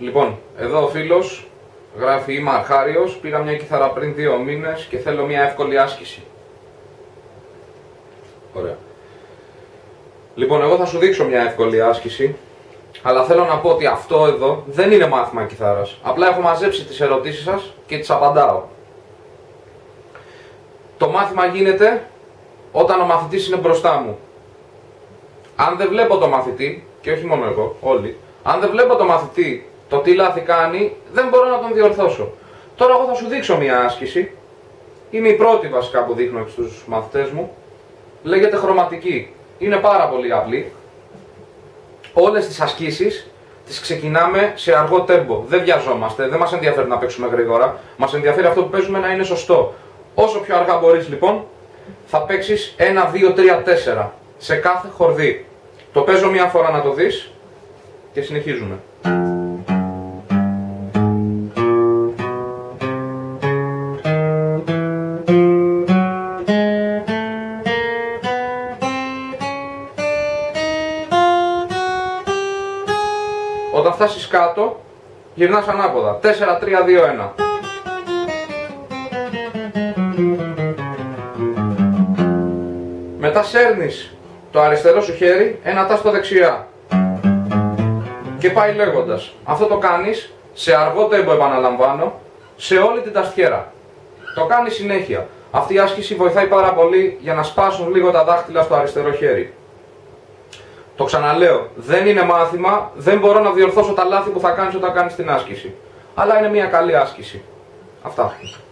Λοιπόν, εδώ ο φίλος γράφει: είμαι αρχάριος, πήρα μια κιθάρα πριν 2 μήνες και θέλω μια εύκολη άσκηση. Ωραία. Λοιπόν, εγώ θα σου δείξω μια εύκολη άσκηση, αλλά θέλω να πω ότι αυτό εδώ δεν είναι μάθημα κιθάρας. Απλά έχω μαζέψει τις ερωτήσεις σας και τις απαντάω. Το μάθημα γίνεται όταν ο μαθητής είναι μπροστά μου. Αν δεν βλέπω το μαθητή, και όχι μόνο εγώ, όλοι, αν δεν βλέπω το μαθητή το τι λάθη κάνει, δεν μπορώ να τον διορθώσω. Τώρα εγώ θα σου δείξω μια άσκηση. Είναι η πρώτη βασικά που δείχνω στους μαθητές μου. Λέγεται χρωματική. Είναι πάρα πολύ απλή. Όλες τις ασκήσεις τις ξεκινάμε σε αργό τέμπο. Δεν βιαζόμαστε, δεν μας ενδιαφέρει να παίξουμε γρήγορα. Μας ενδιαφέρει αυτό που παίζουμε να είναι σωστό. Όσο πιο αργά μπορείς λοιπόν, θα παίξεις 1, 2, 3, 4 σε κάθε χορδί. Το παίζω μία φορά να το δεις και συνεχίζουμε. Όταν φτάσεις κάτω, γυρνάς ανάποδα. 4, 3, 2, 1. Μετά σέρνεις το αριστερό σου χέρι ένα τάστο δεξιά. Και πάει λέγοντας. Αυτό το κάνεις σε αργό τέμπο, επαναλαμβάνω, σε όλη την ταστιέρα. Το κάνεις συνέχεια. Αυτή η άσκηση βοηθάει πάρα πολύ για να σπάσουν λίγο τα δάχτυλα στο αριστερό χέρι. Το ξαναλέω, δεν είναι μάθημα, δεν μπορώ να διορθώσω τα λάθη που θα κάνεις όταν κάνεις την άσκηση. Αλλά είναι μια καλή άσκηση. Αυτά.